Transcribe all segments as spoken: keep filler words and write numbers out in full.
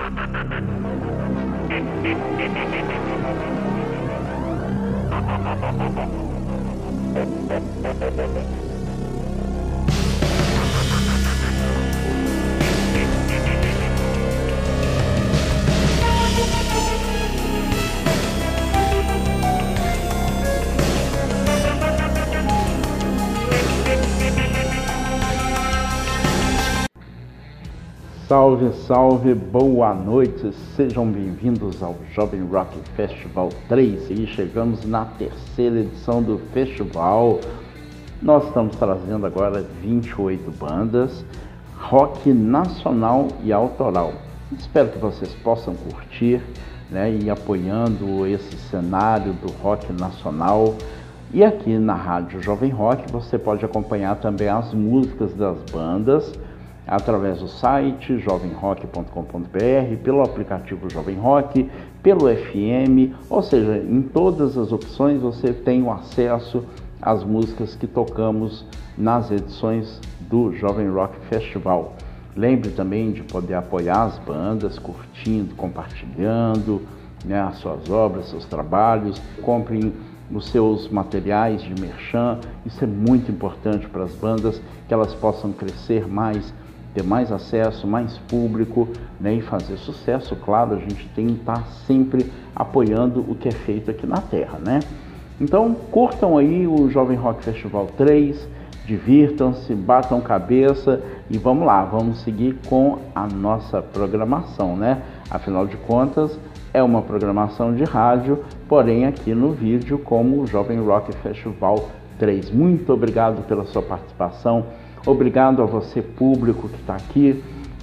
Salve, salve, boa noite, sejam bem-vindos ao Jovem Rock Festival três e chegamos na terceira edição do festival. Nós estamos trazendo agora vinte e oito bandas, rock nacional e autoral. Espero que vocês possam curtir, né, e ir apoiando esse cenário do rock nacional. E aqui na Rádio Jovem Rock você pode acompanhar também as músicas das bandas através do site jovem rock ponto com ponto b r, pelo aplicativo Jovem Rock, pelo F M, ou seja, em todas as opções você tem o acesso às músicas que tocamos nas edições do Jovem Rock Festival. Lembre também de poder apoiar as bandas, curtindo, compartilhando, né, as suas obras, seus trabalhos. Comprem os seus materiais de merchan, isso é muito importante para as bandas, que elas possam crescer mais, ter mais acesso, mais público, né, e fazer sucesso. Claro, a gente tem que estar sempre apoiando o que é feito aqui na Terra, né? Então, curtam aí o Jovem Rock Festival três, divirtam-se, batam cabeça e vamos lá, vamos seguir com a nossa programação, né? Afinal de contas, é uma programação de rádio, porém aqui no vídeo como o Jovem Rock Festival três. Muito obrigado pela sua participação. Obrigado a você, público, que está aqui.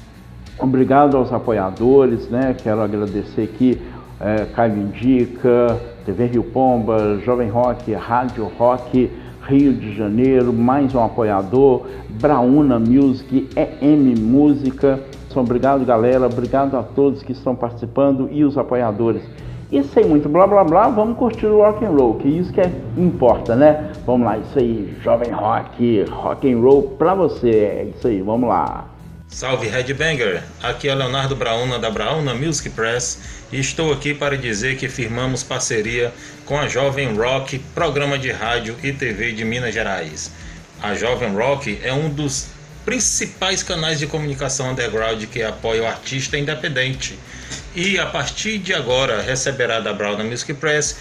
Obrigado aos apoiadores, né? Quero agradecer aqui é, Caio Indica, T V Rio Pomba, Jovem Rock, Rádio Rock, Rio de Janeiro, mais um apoiador, Brauna Music, E M Música. Obrigado, galera. Obrigado a todos que estão participando e os apoiadores. E sem muito blá blá blá, vamos curtir o rock and roll, que isso que é, importa, né? Vamos lá, isso aí, Jovem Rock, rock and roll pra você, é isso aí, vamos lá. Salve Headbanger, aqui é Leonardo Brauna da Brauna Music Press e estou aqui para dizer que firmamos parceria com a Jovem Rock, programa de rádio e T V de Minas Gerais. A Jovem Rock é um dos principais canais de comunicação underground que apoia o artista independente e a partir de agora receberá da Brauna Music Press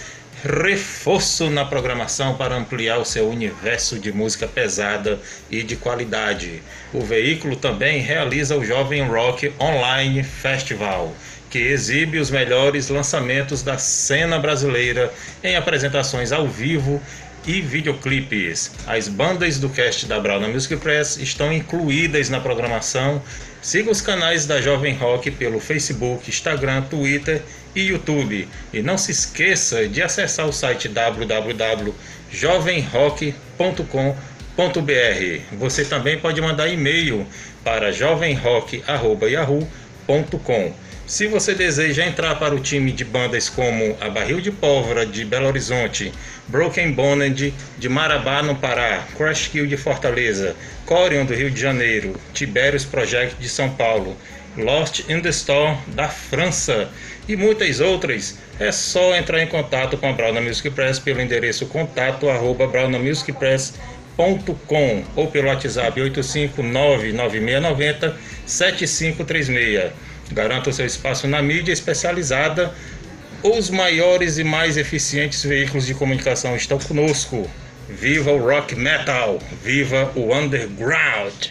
reforço na programação para ampliar o seu universo de música pesada e de qualidade. O veículo também realiza o Jovem Rock Online Festival, que exibe os melhores lançamentos da cena brasileira em apresentações ao vivo e videoclipes. As bandas do cast da Brauna Music Press estão incluídas na programação. Siga os canais da Jovem Rock pelo Facebook, Instagram, Twitter e YouTube. E não se esqueça de acessar o site w w w ponto jovem rock ponto com ponto b r. Você também pode mandar e-mail para jovem rock arroba yahoo ponto com. Se você deseja entrar para o time de bandas como a Barril de Pólvora de Belo Horizonte, Broken Boned de Marabá no Pará, Crash Kill de Fortaleza, Corion do Rio de Janeiro, Tiberius Project de São Paulo, Lost in the Store da França e muitas outras, é só entrar em contato com a Brauna Music Press pelo endereço contato arroba brauna music press ponto com ou pelo WhatsApp oito cinco nove nove seis nove zero sete cinco três seis. Garanta o seu espaço na mídia especializada. Os maiores e mais eficientes veículos de comunicação estão conosco. Viva o rock metal! Viva o underground!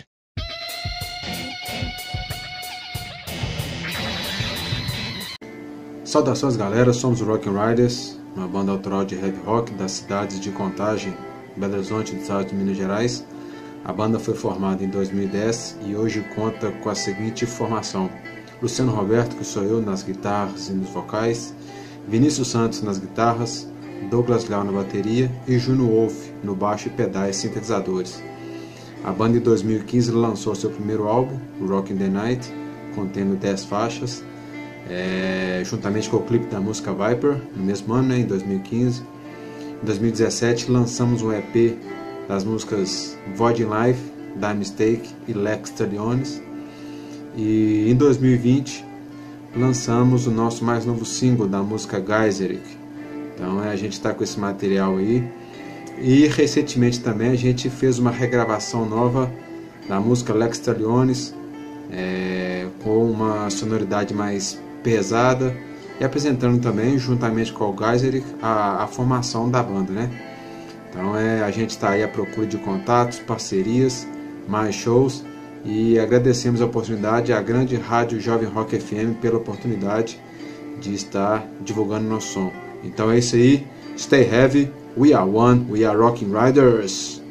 Saudações, galera, somos o Rock Riders, uma banda autoral de heavy rock das cidades de Contagem, Belo Horizonte, do estado de Minas Gerais. A banda foi formada em dois mil e dez e hoje conta com a seguinte formação: Luciano Roberto, que sou eu, nas guitarras e nos vocais, Vinícius Santos nas guitarras, Douglas Leal na bateria e Juno Wolf no baixo e pedais sintetizadores. A banda em dois mil e quinze lançou seu primeiro álbum, Rock in the Night, contendo dez faixas, é, juntamente com o clipe da música Viper, no mesmo ano, né, em dois mil e quinze. Em dois mil e dezessete lançamos um E P das músicas Void in Life, Die Mistake e Lex Taliones. E em dois mil e vinte lançamos o nosso mais novo single da música Geyseric. Então a gente está com esse material aí. E recentemente também a gente fez uma regravação nova da música Lex Talionis, é, com uma sonoridade mais pesada, e apresentando também, juntamente com o Geyseric, a, a formação da banda, né? Então é, a gente está aí à procura de contatos, parcerias, mais shows, e agradecemos a oportunidade à grande rádio Jovem Rock F M pela oportunidade de estar divulgando nosso som. Então é isso aí, stay heavy, we are one, we are Rockin' Riders.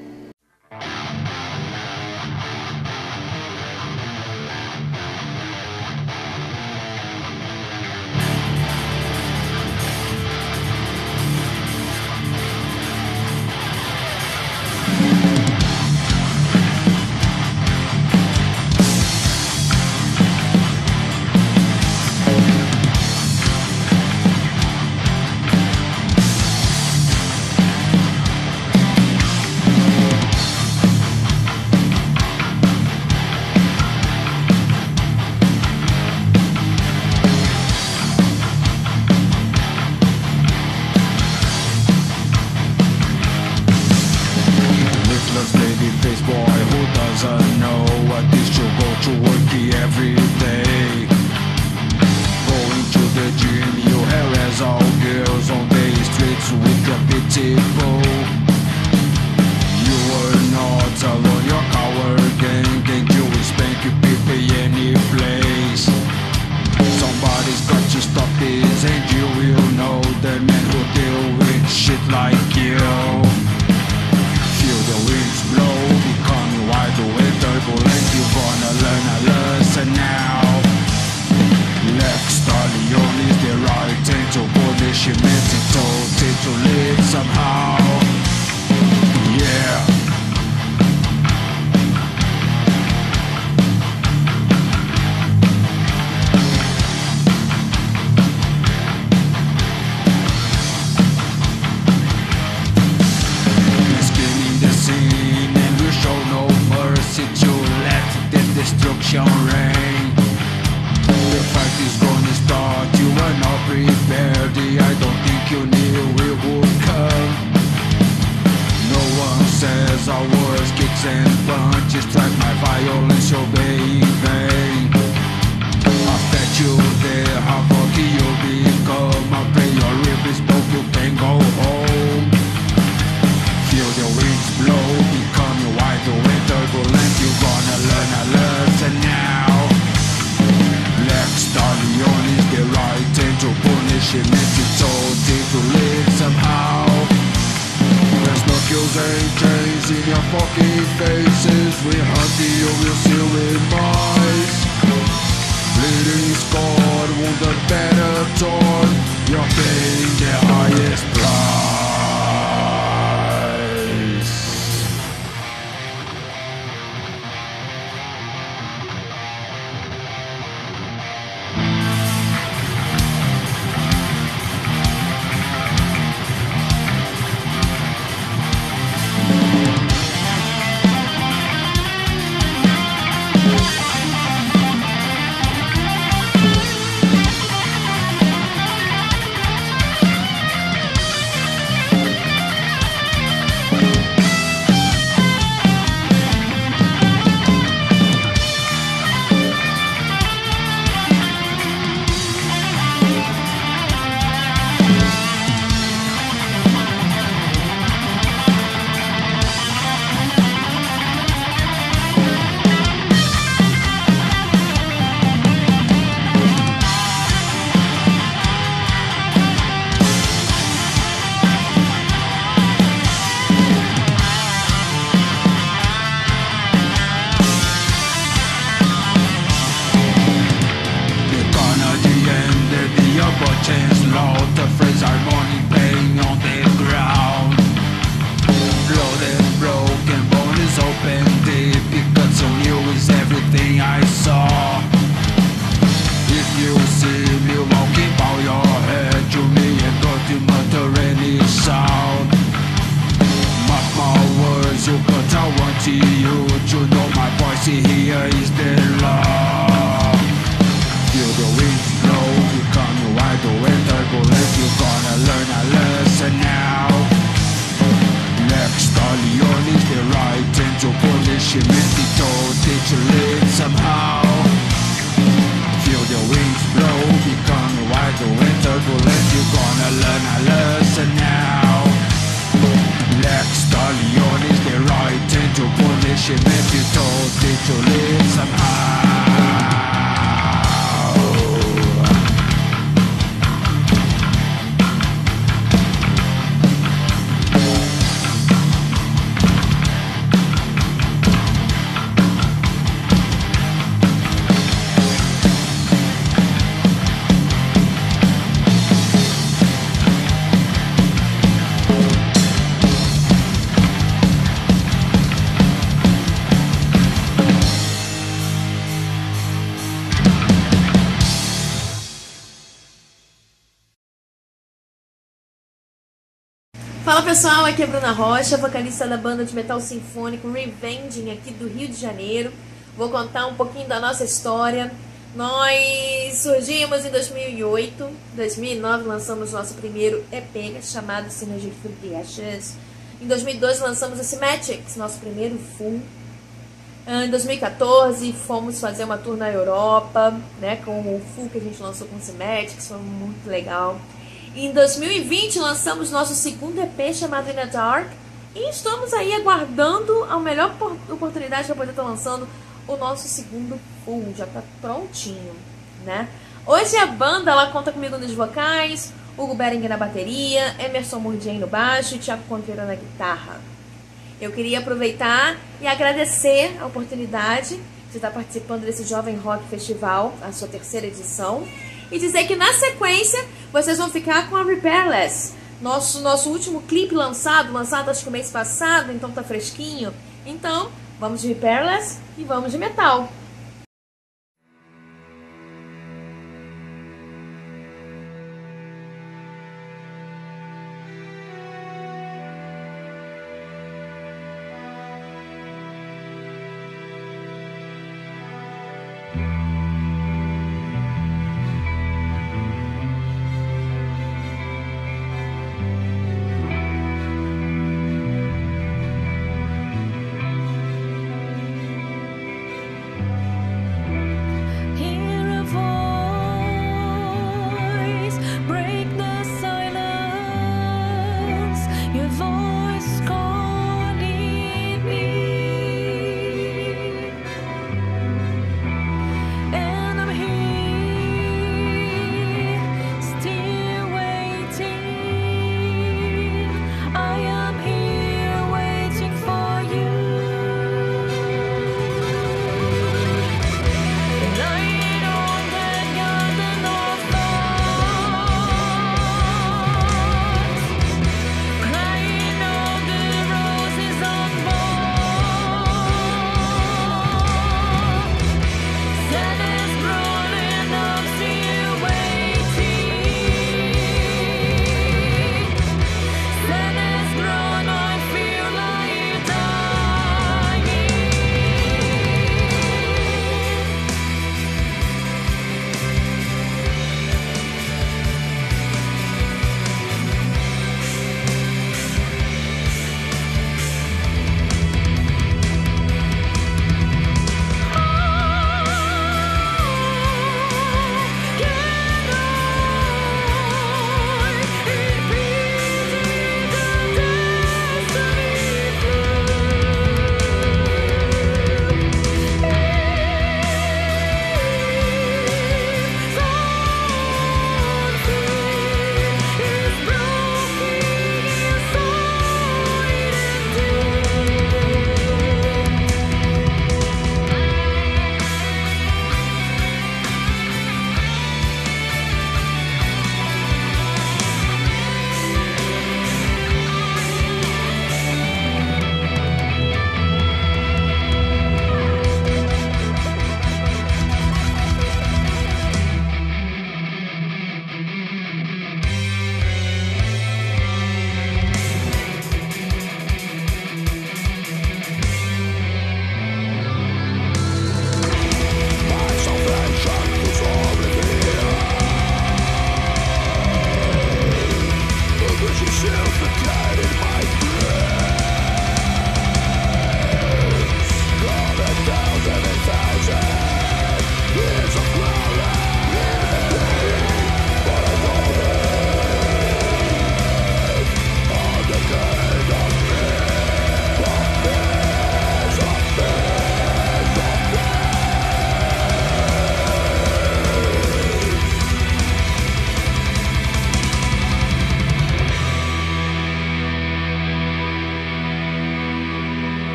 Fala pessoal, aqui é Bruna Rocha, vocalista da banda de metal sinfônico Revenging aqui do Rio de Janeiro. Vou contar um pouquinho da nossa história. Nós surgimos em dois mil e oito, em dois mil e nove lançamos nosso primeiro E P chamado Synergy Through the Ashes. Em dois mil e doze lançamos o Symmetrics, nosso primeiro full. Em dois mil e quatorze fomos fazer uma tour na Europa, né, com o full que a gente lançou com o Symmetrics, foi muito legal. Em dois mil e vinte lançamos nosso segundo E P chamado In the Dark e estamos aí aguardando a melhor oportunidade para poder estar lançando o nosso segundo full, já está prontinho, né? Hoje a banda ela conta comigo nos vocais, Hugo Beringer na bateria, Emerson Murdien no baixo e Thiago Contreira na guitarra. Eu queria aproveitar e agradecer a oportunidade de estar participando desse Jovem Rock Festival, a sua terceira edição. E dizer que na sequência vocês vão ficar com a Repairless, nosso, nosso último clipe lançado, lançado acho que o mês passado, então tá fresquinho. Então, vamos de Repairless e vamos de metal.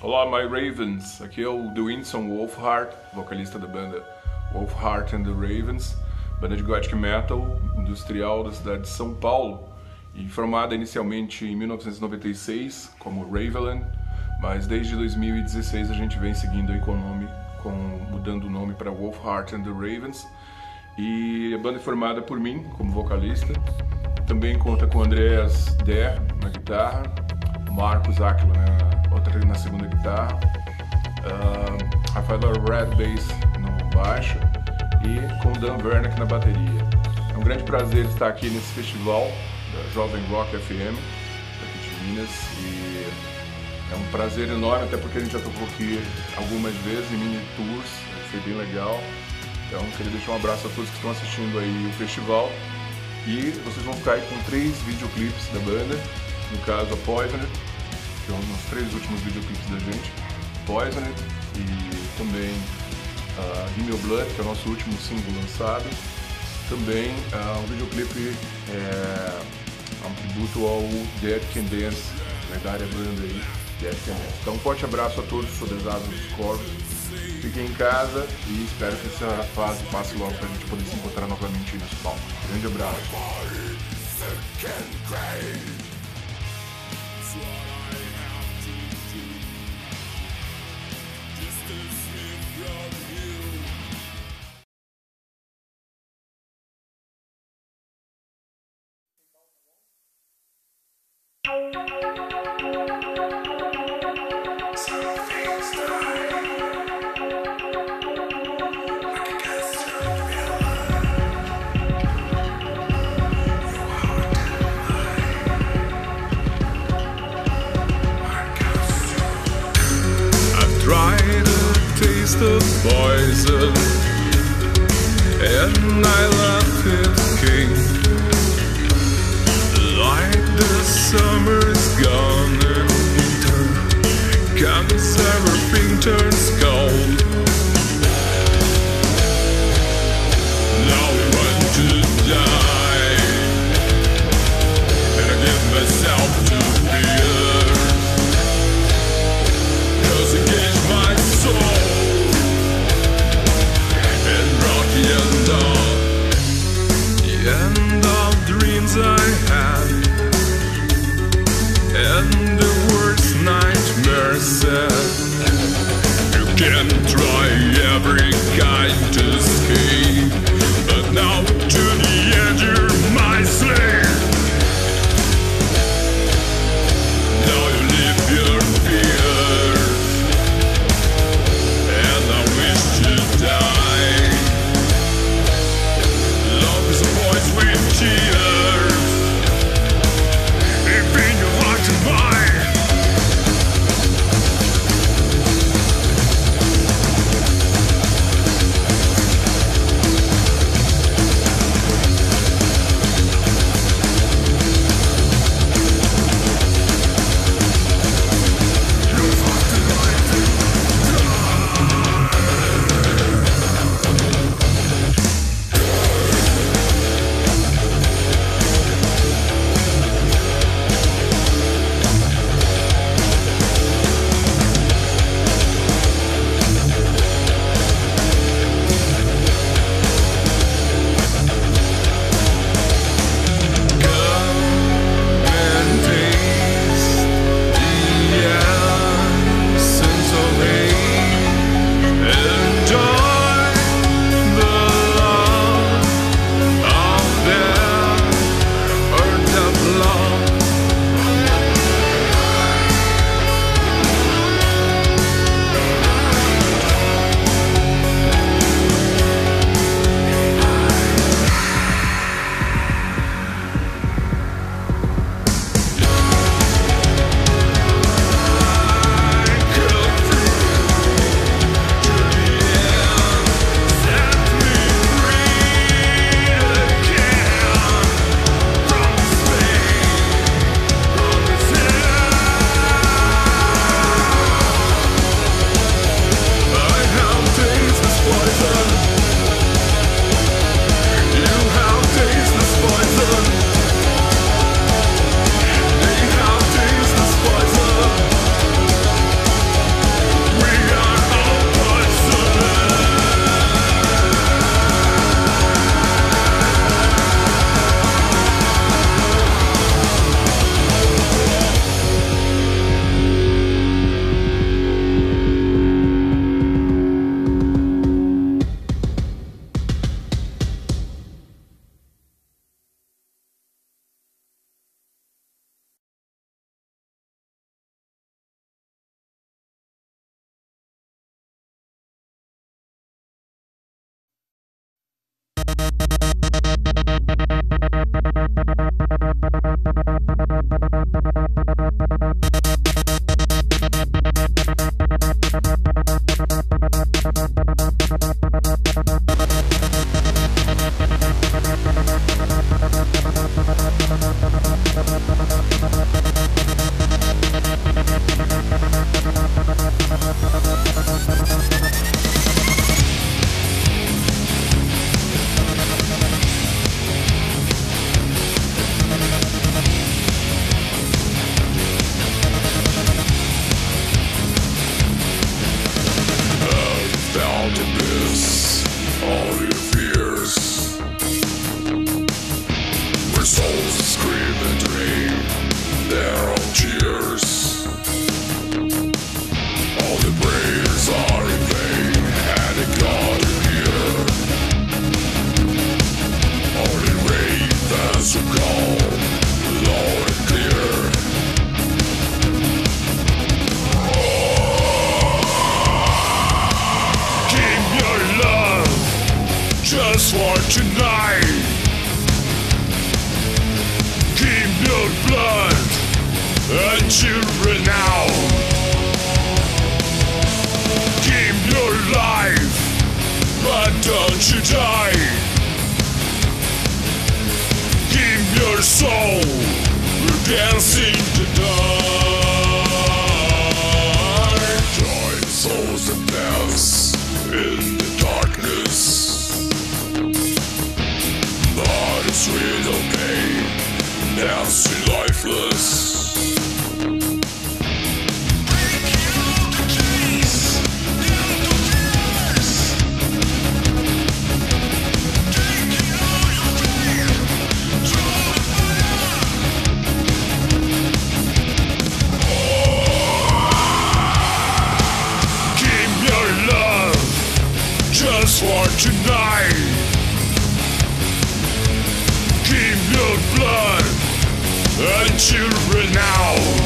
Olá, My Ravens, aqui é o Dwinson Wolfhard, vocalista da banda Wolfhard and the Ravens, banda de gothic metal industrial da cidade de São Paulo, e formada inicialmente em mil novecentos e noventa e seis como Raveland, mas desde dois mil e dezesseis a gente vem seguindo aí com o nome, com, mudando o nome para Wolfhard and the Ravens, e a banda é formada por mim como vocalista, também conta com Andreas Der na guitarra, Marcos Aquila na, outra, na segunda guitarra, uh, Rafael Red Bass no baixo e com Dan Wernick na bateria. É um grande prazer estar aqui nesse festival da Jovem Rock F M, daqui de Minas, e é um prazer enorme, até porque a gente já tocou aqui algumas vezes em mini tours, foi bem legal. Então queria deixar um abraço a todos que estão assistindo aí o festival, e vocês vão ficar aí com três videoclipes da banda, no caso a Poisoned, que é um dos três últimos videoclipes da gente, Poisoned, e também uh, Give Me Your Blood, que é o nosso último single lançado. Também uh, um videoclipe é, um tributo ao Dead Can Dance, lendária banda aí, Dead Can Dance. Então um forte abraço a todos, sou Desado dos Corvos, fiquem em casa e espero que essa fase passe logo para a gente poder se encontrar novamente nesse palco. Grande abraço. The poison, and I left it king. Like the summer's gone and winter comes, everything turns cold. Now I want to die, and I give myself to fear, 'cause it gives my soul. And all, and all dreams I had, and the worst nightmares said, you can't try. for tonight. Keep your blood and children out. Keep your life, but don't you die. Keep your soul, we're dancing the dark. Join souls and dance in the darkness. But it's real pain, dancing lifeless. For tonight, keep your blood and children out.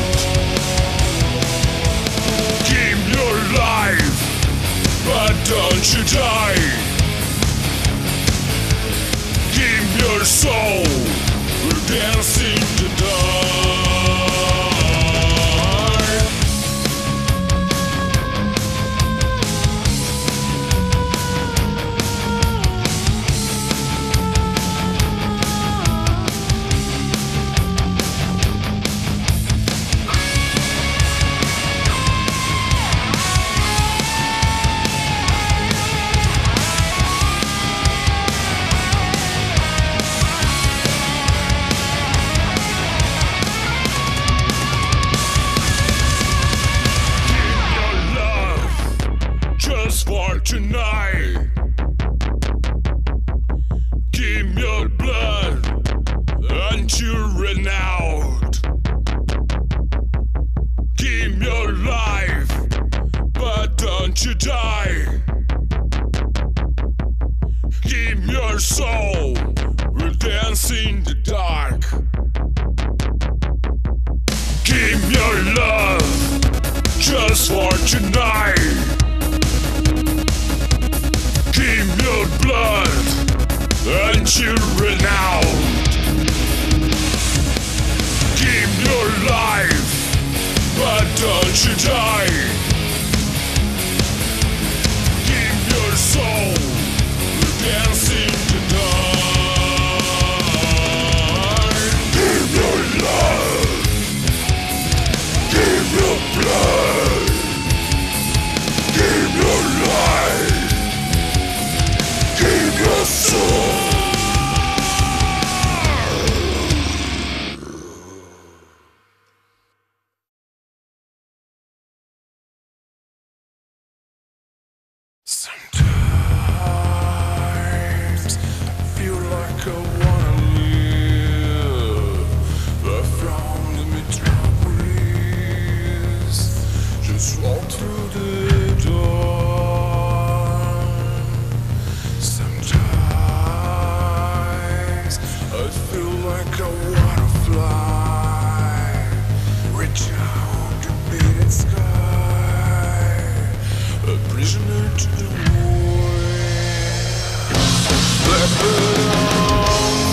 Keep your life, but don't you die. Keep your soul, we're dancing the dark. For tonight, keep your blood and children out. Keep your life, but don't you die. Keep your soul, we'll dance in the dark. Keep your love just for tonight. Keep your blood and children out. Keep your life, but don't you die. Keep your soul, we're dancing the dark. Keep your love, keep your blood, keep your life. Keep your soul. Sometimes I feel like I wanna live far from the metropolis. Just walk through the door. I feel like I wanna fly, reach out to beat sky, a prisoner to the wind. Blackbird on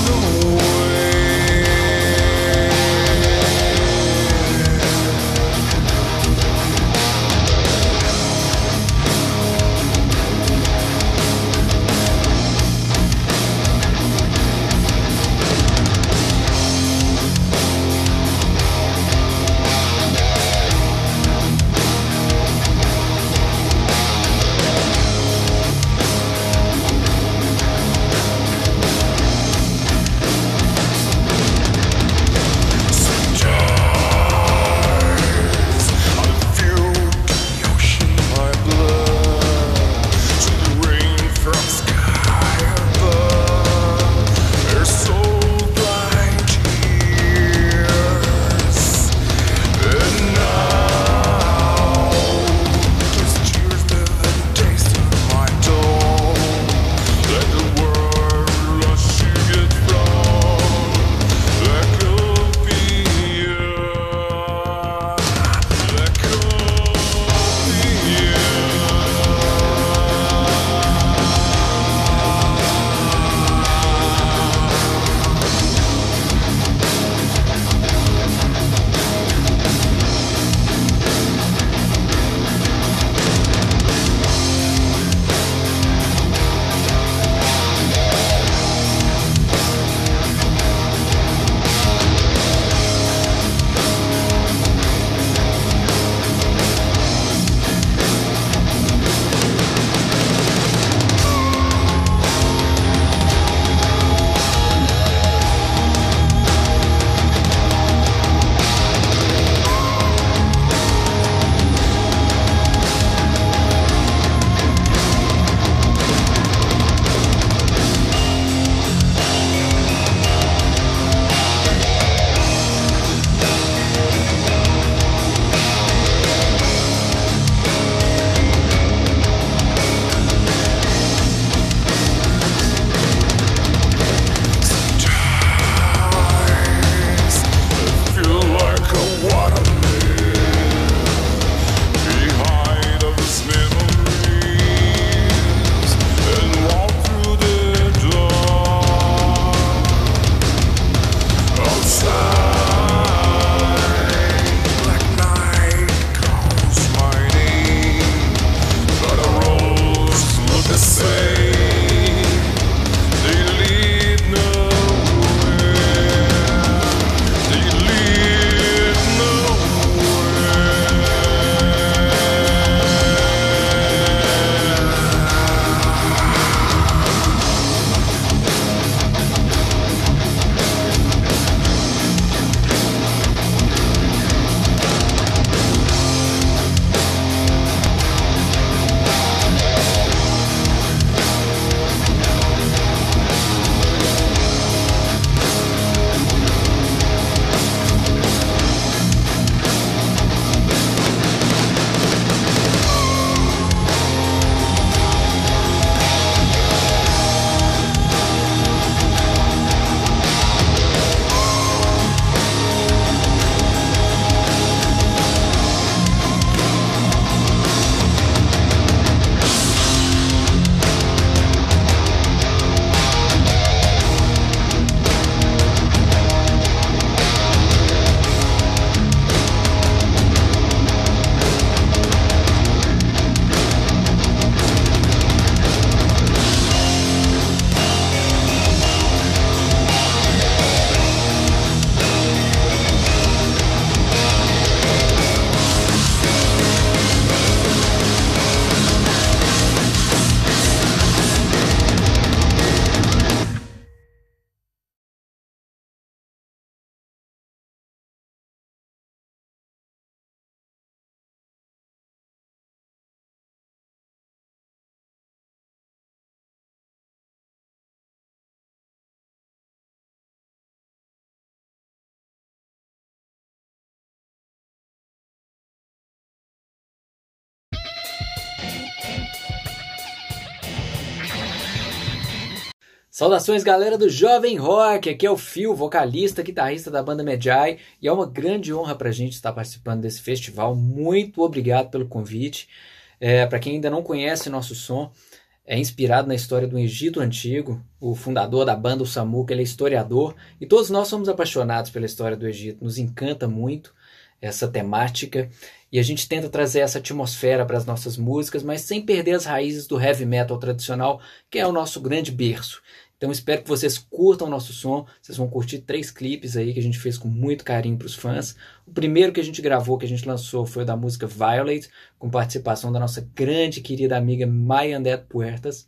Saudações, galera do Jovem Rock, aqui é o Phil, vocalista, guitarrista da banda Medjai, e é uma grande honra pra gente estar participando desse festival. Muito obrigado pelo convite. É, para quem ainda não conhece nosso som, é inspirado na história do Egito Antigo. O fundador da banda, o Samuca, ele é historiador, e todos nós somos apaixonados pela história do Egito. Nos encanta muito essa temática, e a gente tenta trazer essa atmosfera para as nossas músicas, mas sem perder as raízes do heavy metal tradicional, que é o nosso grande berço. Então espero que vocês curtam o nosso som. Vocês vão curtir três clipes aí que a gente fez com muito carinho para os fãs. O primeiro que a gente gravou, que a gente lançou, foi o da música Violate, com participação da nossa grande querida amiga Maya Undead Puertas,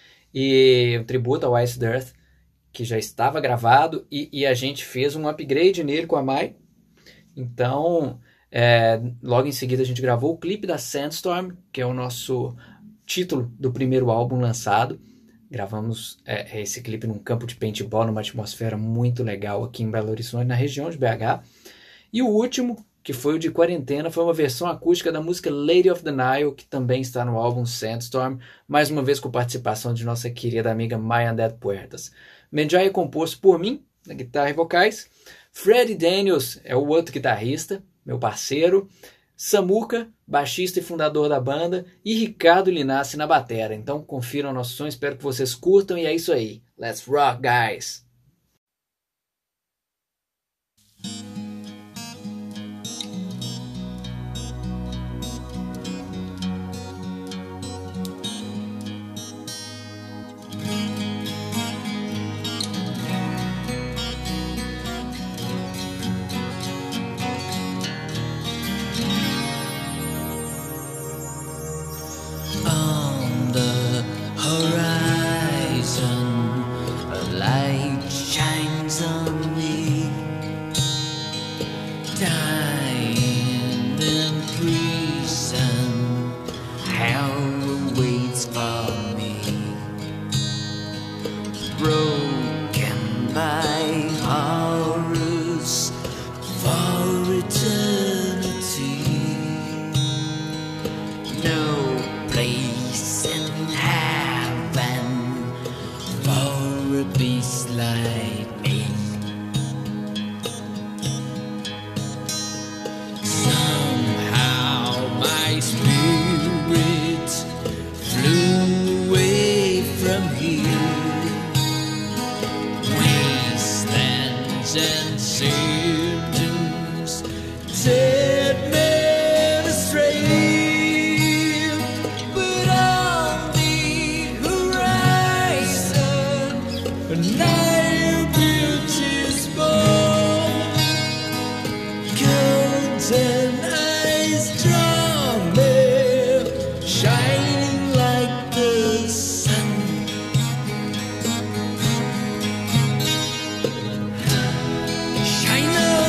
e um tributo ao Iced Earth, que já estava gravado, e, e a gente fez um upgrade nele com a Mai. Então é, logo em seguida a gente gravou o clipe da Sandstorm, que é o nosso título do primeiro álbum lançado. Gravamos é, esse clipe num campo de paintball, numa atmosfera muito legal aqui em Belo Horizonte, na região de B H. E o último, que foi o de Quarentena, foi uma versão acústica da música Lady of the Nile, que também está no álbum Sandstorm, mais uma vez com participação de nossa querida amiga Maya Undead Puertas. Medjai é composto por mim, na guitarra e vocais. Freddie Daniels é o outro guitarrista, meu parceiro. Samuca, baixista e fundador da banda, e Ricardo Linassi na batera. Então confiram o nosso som, espero que vocês curtam, e é isso aí. Let's rock, guys! Shine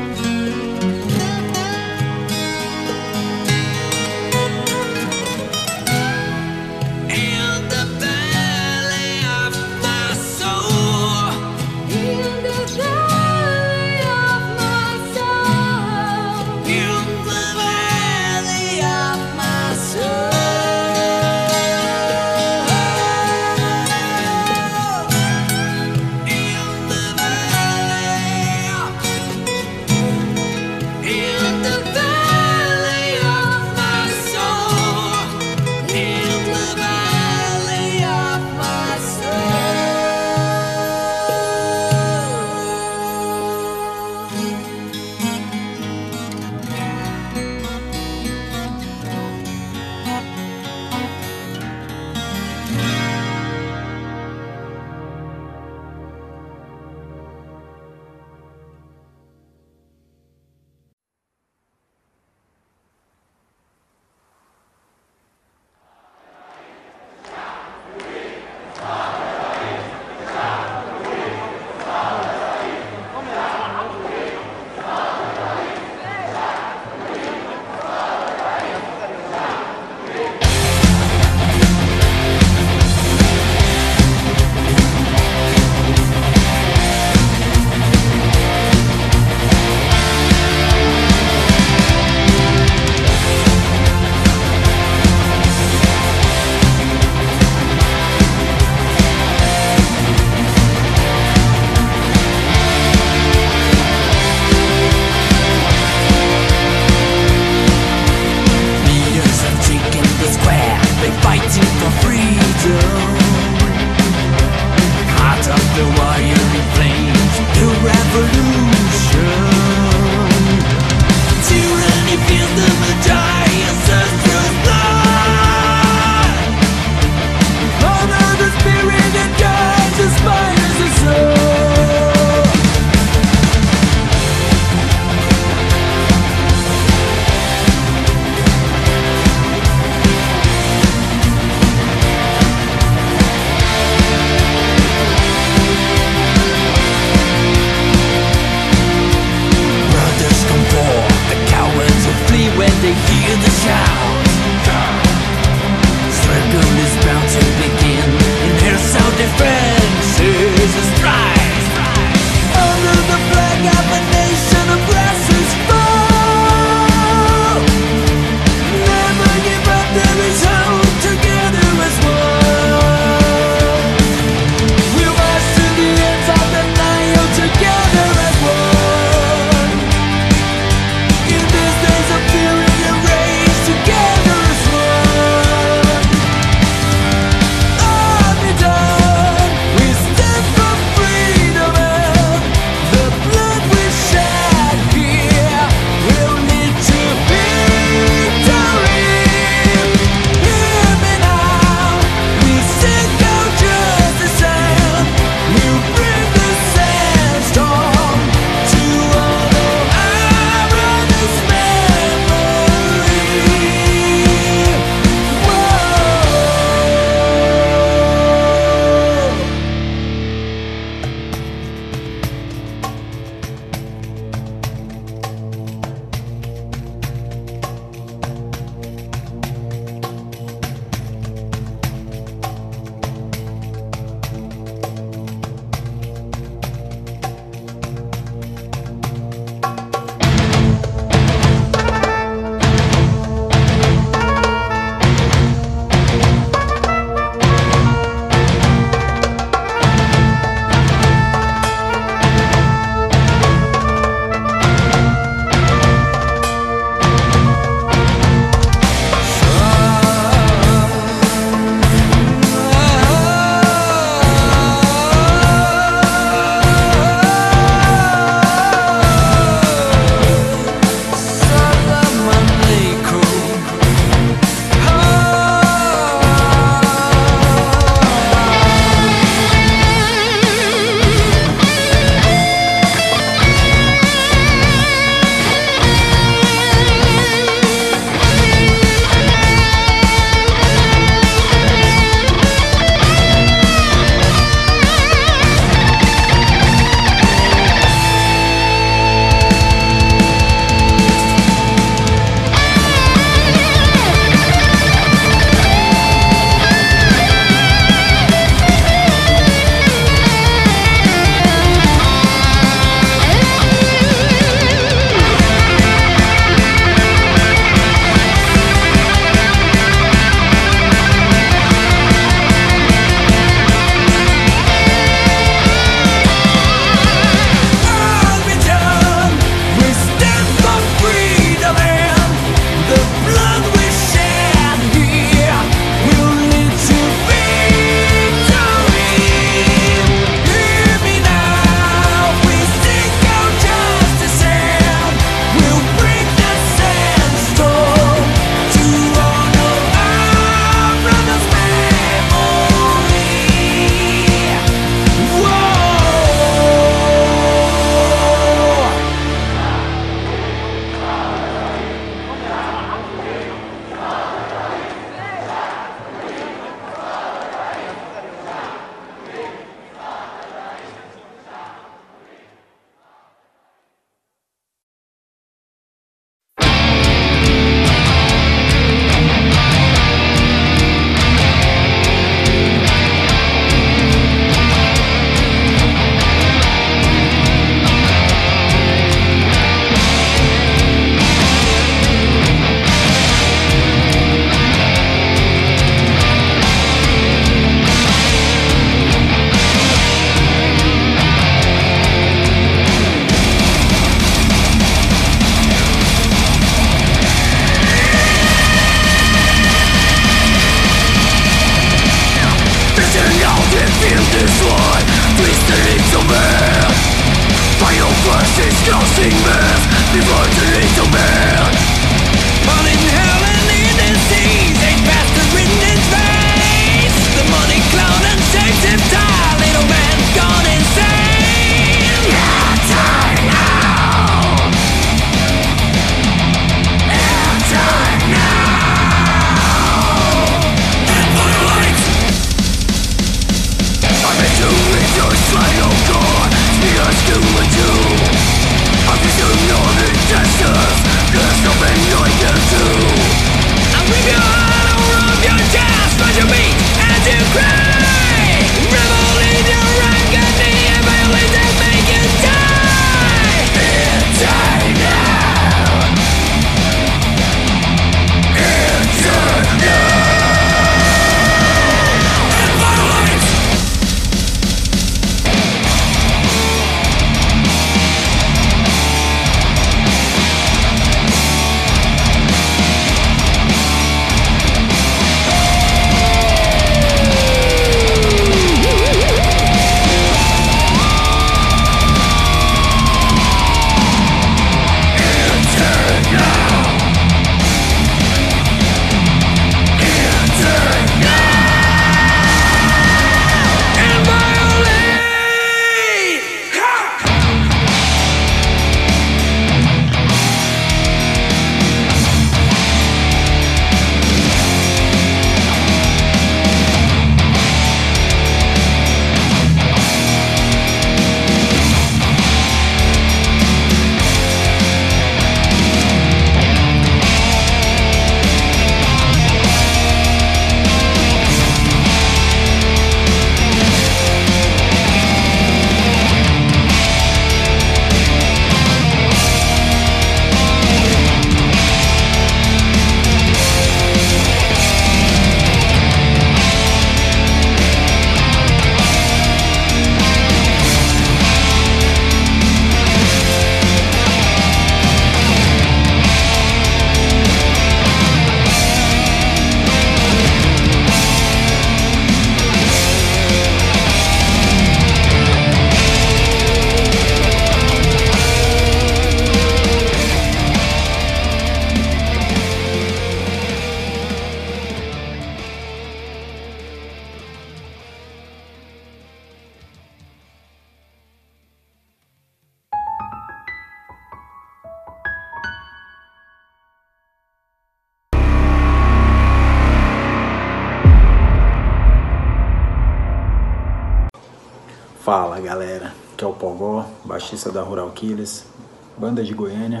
Fala galera, que é o Pogó, baixista da Rural Killers, banda de Goiânia.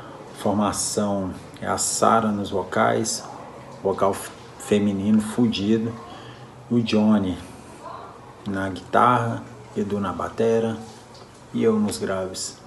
Formação é a Sara nos vocais, vocal feminino fudido, o Johnny na guitarra, Edu na batera e eu nos graves.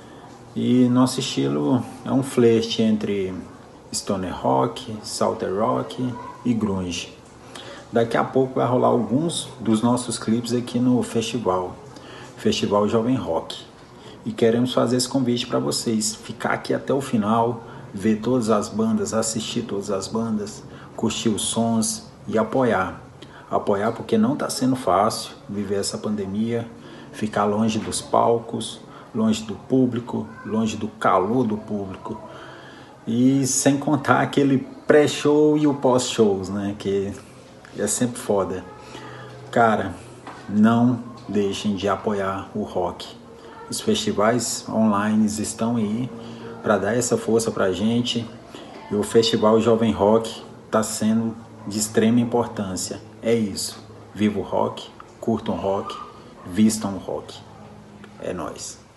E nosso estilo é um flerte entre stoner rock, southern rock e grunge. Daqui a pouco vai rolar alguns dos nossos clipes aqui no festival, Festival Jovem Rock. E queremos fazer esse convite para vocês, ficar aqui até o final, ver todas as bandas, assistir todas as bandas, curtir os sons e apoiar. Apoiar porque não está sendo fácil viver essa pandemia, ficar longe dos palcos, longe do público, longe do calor do público. E sem contar aquele pré-show e o pós-shows, né, que é sempre foda. Cara, não deixem de apoiar o rock. Os festivais online estão aí para dar essa força pra gente. E o Festival Jovem Rock está sendo de extrema importância. É isso. Viva o rock, curtam o rock, vistam o rock. É nóis.